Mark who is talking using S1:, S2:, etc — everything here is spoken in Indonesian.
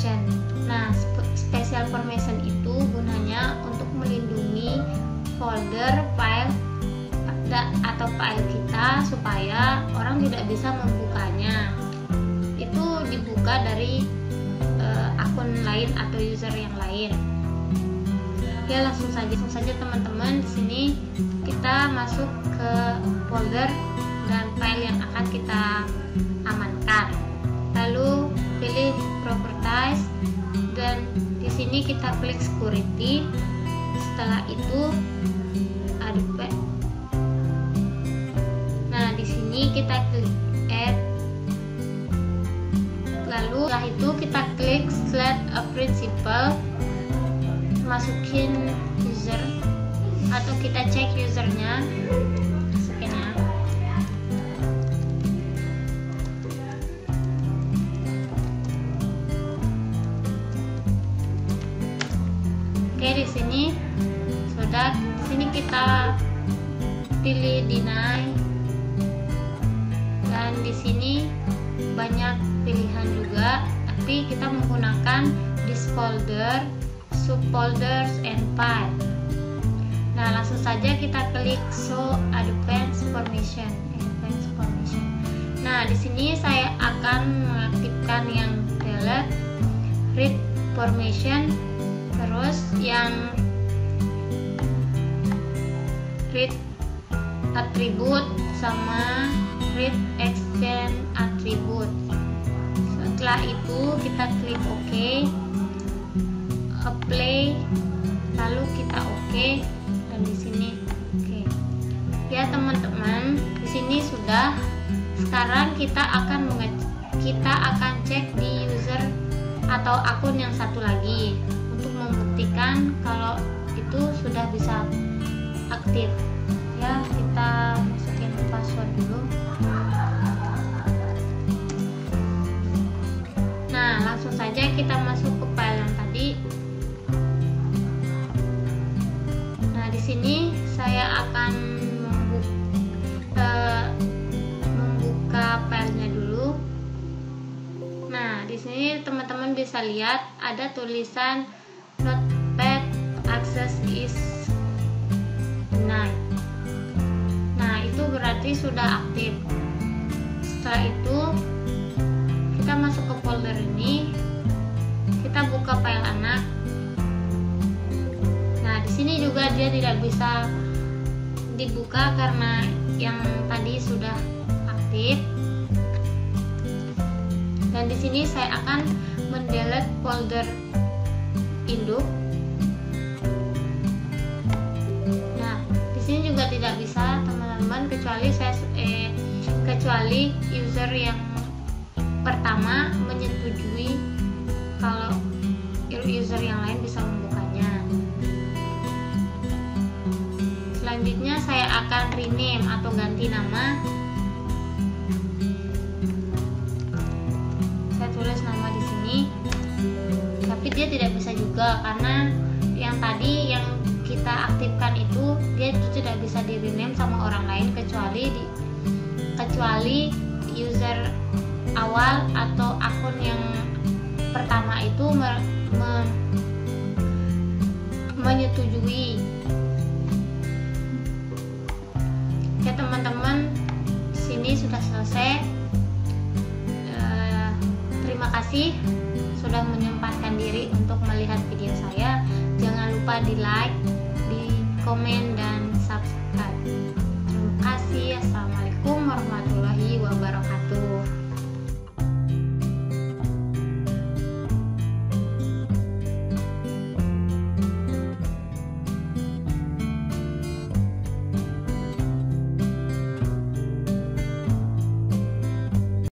S1: permission. Nah, special permission itu gunanya untuk melindungi folder, file atau file kita supaya orang tidak bisa membukanya. Itu dibuka dari akun lain atau user yang lain. Ya, langsung saja teman-teman. Di sini kita masuk ke folder dan file yang akan kita amankan. Lalu pilih properties dan di sini kita klik security. Setelah itu add. Nah, di sini kita klik add. Lalu setelah itu kita klik select a principal, masukin user atau kita cek usernya. Masukin ya. Oke, di sini sudah. Di sini kita pilih deny dan di sini banyak pilihan juga, tapi kita menggunakan this folder, subfolders and file. Nah, langsung saja kita klik show advanced permission. Nah, di sini saya akan mengaktifkan yang delete, read permission, terus yang read attribute sama read extend attribute. Setelah itu kita klik OK, apply, lalu kita OK, dan di sini OK. Ya teman-teman, di sini sudah. Sekarang kita akan cek di user atau akun yang satu lagi untuk membuktikan kalau itu sudah bisa aktif. Ya, kita masukin password dulu. Nah, langsung saja kita masuk ke file yang tadi. Nah, di sini saya akan membuka filenya dulu. Nah, di sini teman-teman bisa lihat ada tulisan notepad access is denied. Nah, itu berarti sudah aktif. Setelah itu kita masuk ke folder ini, kita buka file anak. Nah, di sini juga dia tidak bisa dibuka karena yang tadi sudah aktif. Dan di sini saya akan mendelete folder induk. Nah, di sini juga tidak bisa teman-teman, kecuali user yang pertama menyetujui kalau user yang lain bisa membukanya. Selanjutnya saya akan rename atau ganti nama. Saya tulis nama di sini, tapi dia tidak bisa juga karena yang tadi yang kita aktifkan itu dia tidak bisa di rename sama orang lain kecuali user awal atau akun yang pertama itu menyetujui. Ya teman-teman, sini sudah selesai. Terima kasih sudah menyempatkan diri untuk melihat video saya. Jangan lupa di like, di komen, dan subscribe. Terima kasih. Assalamualaikum warahmatullahi wabarakatuh.